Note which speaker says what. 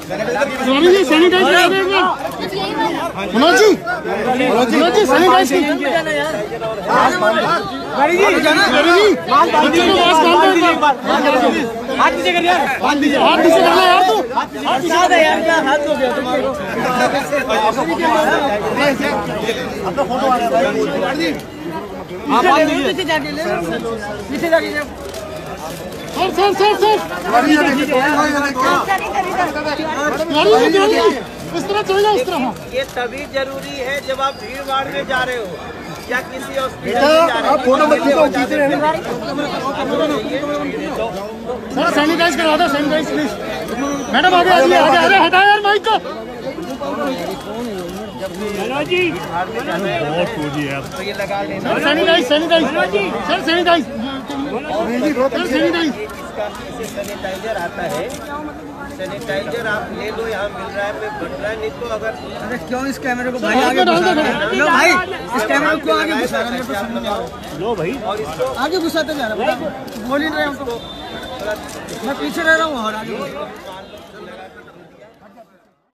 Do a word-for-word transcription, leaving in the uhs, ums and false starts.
Speaker 1: Swami ji sanitise करा दे एक बार। मनोज जी मनोज जी सैनिटाइज गाड़ी जी गाड़ी जी बच्चों को मास्क बांध दो एक बार। हाथ नीचे कर यार, हाथ नीचे हाथ नीचे कर ले यार, तू हाथ नीचे है यार, क्या हाथ हो गया तुम्हारा। अपना फोटो आ रहा है भाई जी, आप बांध दीजिए पीछे जाके ले, पीछे जाके सर सर सर सर गाड़ी इस तरह चलेगा, इस तरह।
Speaker 2: ये तभी जरूरी है जब आप भीड़ भाड़ में जा रहे हो या किसी हॉस्पिटल में जा रहे हो।
Speaker 1: सर सैनिटाइज करवा दो, सैनिटाइज प्लीज। मैडम आगे आइए, आगे आगे हटाओ यार माइक को। जी
Speaker 2: तो ये लगा लेना।
Speaker 1: Sanitise sanitise sir sanitise sir sanitise.
Speaker 2: इसका इसे सैनिटाइजर आता है, सैनिटाइजर आप ले लो, यहाँ मिल रहा है, पे बन रहा है। नहीं तो अगर
Speaker 3: अरे क्यों इस कैमरे को भाई आगे घुसा रहे हैं? लो भाई इस कैमरे को क्यों आगे घुसा रहे हैं? मेरे को समझ नहीं आ रहा।
Speaker 1: लो भाई
Speaker 3: और इसको आगे घुसाते जा रहे हैं, बोल ही नहीं रहे हमको। मैं पीछे रह रहा हूँ और आगे